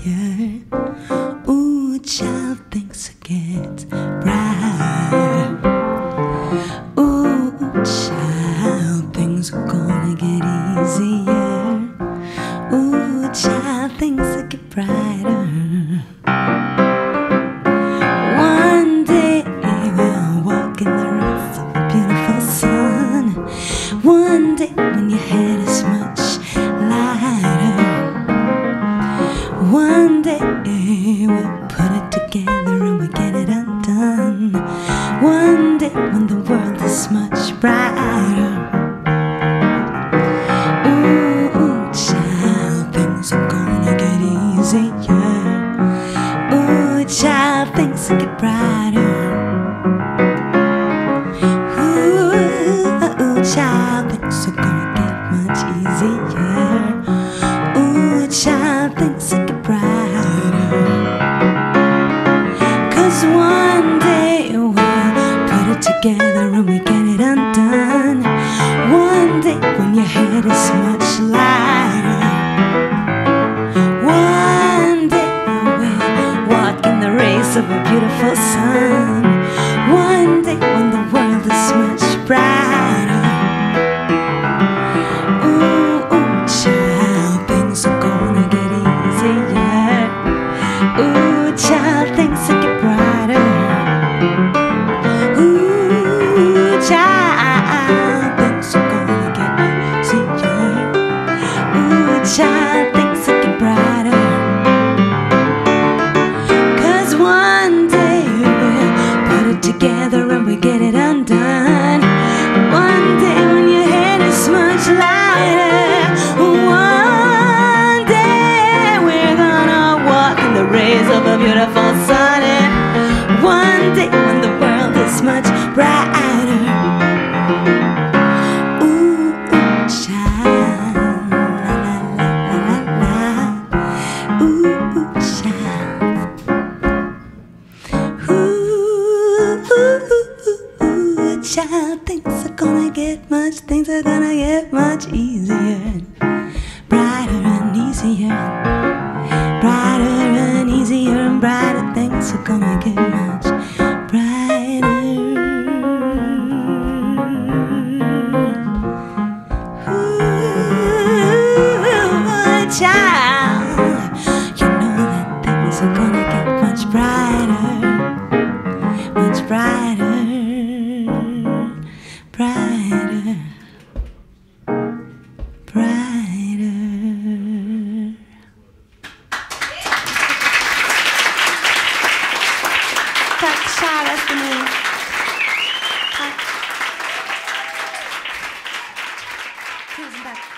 easier. Ooh, child, things get brighter. Ooh, child, things are gonna get easier. Ooh, child, things will get brighter. One day we'll walk in the rays of a beautiful sun. One day when your head is much lighter. One day we'll put it together and we'll get it undone. One day when the world is much brighter. Ooh, child, things are gonna get easier. Ooh, child, things will get brighter. Ooh, child, things are gonna get much easier. Ooh, child, things will get brighter. 'Cause one day we'll put it together and we get it undone. One day when your head is much lighter. One day we'll walk in the rays of a beautiful sun. One day when the world is much brighter. Ooh, child, things are gonna get easier. Ooh, child, things will get brighter. Ooh, child, things are gonna get easier. Ooh, child, things will get brighter. 'Cause one day we'll put it together and we get it undone. One day when your head is much lighter. One day we're gonna walk in the rays of a beautiful sun. And one day when the world is much brighter. Ooh, child, la la la la la. Ooh, child. Ooh, child, things are gonna get much easier. Brighter and easier. Brighter and easier and brighter. Things are gonna get much brighter. Ooh, child, you know that things are gonna get much brighter. Much brighter. Brighter. Brighter. Tack käraste ni. Tack. Tusen tack.